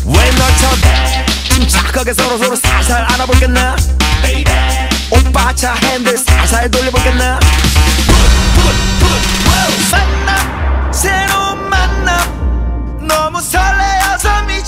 왜 널 쳐대 침착하게 서로 살살 안아볼겠나 오빠 차 핸들 살살 돌려볼겠나 만남 새로운 만남 너무 설레어서 미쳐